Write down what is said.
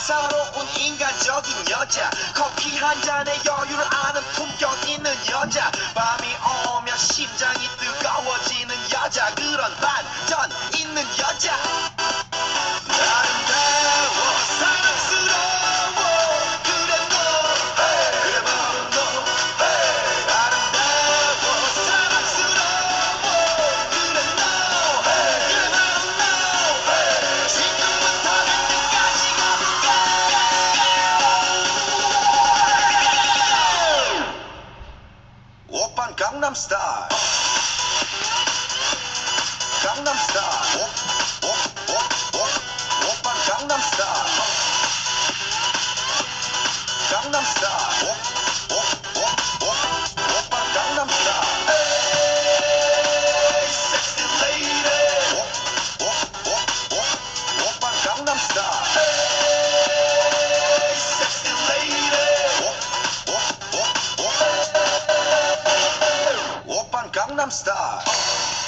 사사로운 인간적인 여자 커피 한 잔에 여유를 아는 품격 있는 여자 밤이 오면 심장이 뜨거워지는 여자 그런 반전 있는 여자 아름다워 사랑스러워 그래 너 그래 바로 너 아름다워 사랑스러워 그래 너 그래 바로 너 지금부터 갈 때까지 가볼까 오빤 강남스타일 강남스타일 오빤 강남스타일 강남스타일 오빤 강남스타일 에이 섹시 레이디 오빤 강남스타일 에이 섹시 레이디 오빤 강남스타일